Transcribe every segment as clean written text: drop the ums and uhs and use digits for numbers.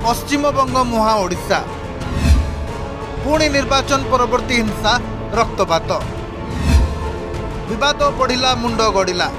पश्चिमबंग मुहां ओडिशा पुणी निर्वाचन परवर्ती हिंसा रक्तपात विवाद बढ़िला मुंड गड़िला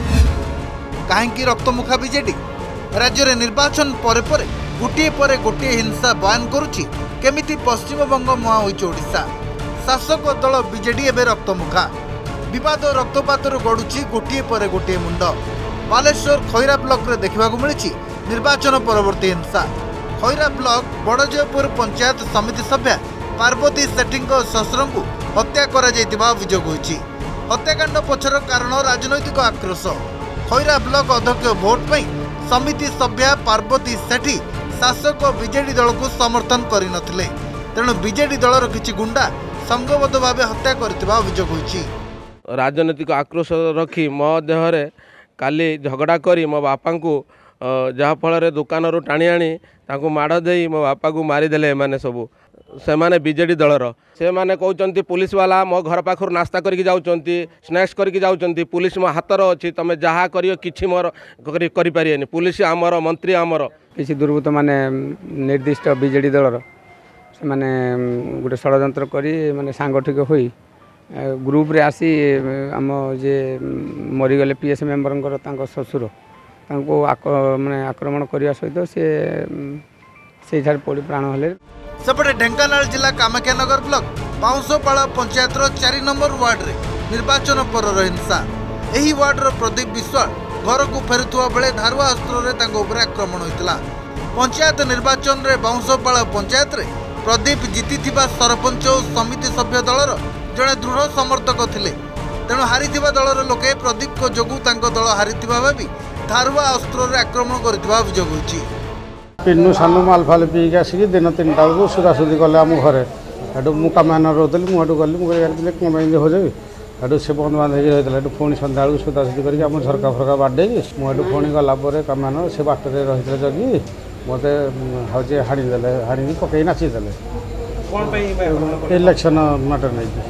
कहीं रक्तमुखा बीजेडी राज्य में निर्वाचन पर गोटे हिंसा बयान करुछि केमिति पश्चिमबंग मुहां होइछि ओडिशा शासक दल बीजेडी एवं रक्तमुखा विवाद रक्तपात गड़ुछि गोटे मुंड बालेश्वर खैरा ब्लॉक रे देखा मिली निर्वाचन परवर्ती हिंसा खैरा ब्लॉक बड़जयपुर पंचायत समिति सभ्या पार्वती सेठी शस्त्र को हत्या अभियोग होइछि। हत्याकांड पछर कारण राजनैतिक आक्रोश खैरा ब्लॉक अध्यक्ष भोट पर समिति सभ्या पार्वती सेठी शासक बीजेडी दल को समर्थन करनथिले तेणु बीजेडी दलर किछि गुंडा संगबद्ध भाव हत्या करथिबा अभियोग होइछि। राजनैतिक आक्रोश रखी मो देहरे काली झगड़ा करी मो बापा को जहाँफल दुकान टाणी आनी माड़ दे मो बापा को मारिदेले माने सबू से माने बीजेडी दलर से माने कहते पुलिस वाला मो घर पाखर नास्ता करके जाउचंती स्नैक्स करके जाउचंती पुलिस मो हातर अच्छी तुम जहाँ करियो किछि मोर करि पारिएनी पुलिस आमर मंत्री आमर किसी दुर्बृत्त माने निर्दिष्ट बीजेडी दलर से माने गोटे षड्यंत्र करी माने सांगठिक होई ग्रुप रे आसी आम जे मरीगले पीएस मेम्बर ससुर माने आक्रमण करने सहित से पड़ी प्राण हेले। सेपटे ढेंकानाल जिला Kamakhyanagar block Baunspada panchayat 4 number ward रे निर्वाचन पर हिंसा एही वार्ड रो प्रदीप विश्वाल घर को फेरुवा बेले धारुआ अस्त्र आक्रमण होता पंचायत निर्वाचन रे बाउंसपाड़ पंचायत रे प्रदीप जीति सरपंच और समिति सभ्य दलर जड़े दृढ़ समर्थक थिले तेणु हारिथिबा दलर लोके प्रदीप को जोगु तांको दल हारिथिबा भाबी धारुआ अस्त्र आक्रमण करथिबा अभियोग होइछि। पिन्नू सानू माल फाल पीक आसिक दिन 3टा बेलू सुधासुधी कले आम घरे हेटू मु कामान रोली मुझे गली मुझे कमें हो जाए हेटू से बंद बांध होता है पुणी सन्ध्या बेलू सुधासुधी करके आम झरका फरका बाड़े मुझे पुणी गलापर कामान से बाटर रही जगी मत हूँ हाणीदे हाणी पकई नाचीदे इलेक्शन मैटर नहीं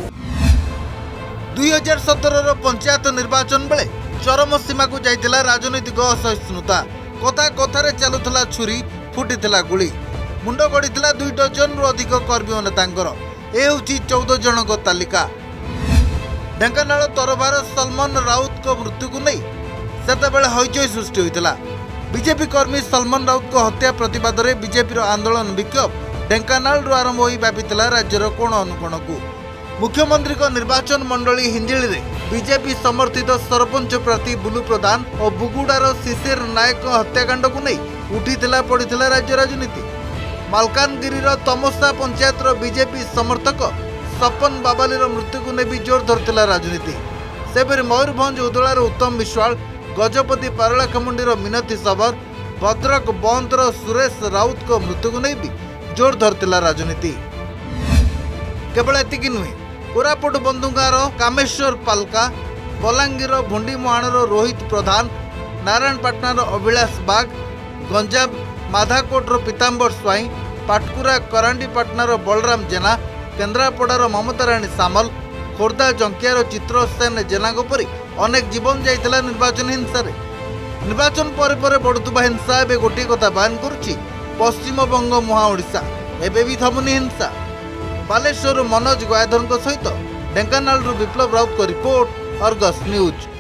2017 पंचायत निर्वाचन बेले चरम सीमा को जाइतिला राजनैतिक असहिष्णुता कथा कथार चलुला छुरी फुटीला गुली मुंड गड़ीला 2 डजन रु अधिक कर्मी नेतांकर ए होची 14 जनक तालिका। ढेंकानाल तरबार सलमान राउत को मृत्यु को नहीं सेतेबेले हईचई सृष्टि होइतिला बीजेपी कर्मी सलमान राउत को हत्या प्रतिवाद में बीजेपी आंदोलन विक्षोभ ढेंकानाल आरंभ हो व्यापीला राज्यर कोण अनुकोण को मुख्यमंत्री को निर्वाचन मंडली हिंजिली रे बीजेपी समर्थित सरपंच प्रार्थी बुलू प्रधान और बुगुडार शिशिर नायक हत्याकांड को नहीं उठीला पड़ीला राज्य राजनीति। मालकानगिरीर तमसा पंचायत बीजेपी समर्थक सपन बाबालीर मृत्यु को नहीं भी जोर धरता राजनीति सेपरी मयूरभंज उदलार उत्तम विश्वाल गजपति पारलाखेमुंडीर मिनती सबर भद्रक बंदर सुरेश राउत को मृत्यु को नहीं भी जोर धरता राजनीति। केवल एतिकी नुहे कोरापुट बंधुगार कामेश्वर पालका बलांगीर भुंडीमुहाणर रोहित प्रधान नारायणपाटनार अभिलाष बाग गंजाम माधाकोटर पीतांबर स्वाई पाटकुरा करांडीपाटनार बलराम जेना केन्द्रापड़ार ममता राणी सामल खोर्धा जंकियार चित्रसेन जेना परी अनेक जीवन जाइतिला निर्वाचन हिंसा रे। निर्वाचन पर बढ़ुवा हिंसा एवं गोटे कथा बयान करुछि पश्चिमबंग मुहां ओडिशा एबे भी थमुनी हिंसा। बालेश्वर मनोज गयाधर सहित ढेंकानाल विप्लव राउत को रिपोर्ट अर्गस न्यूज।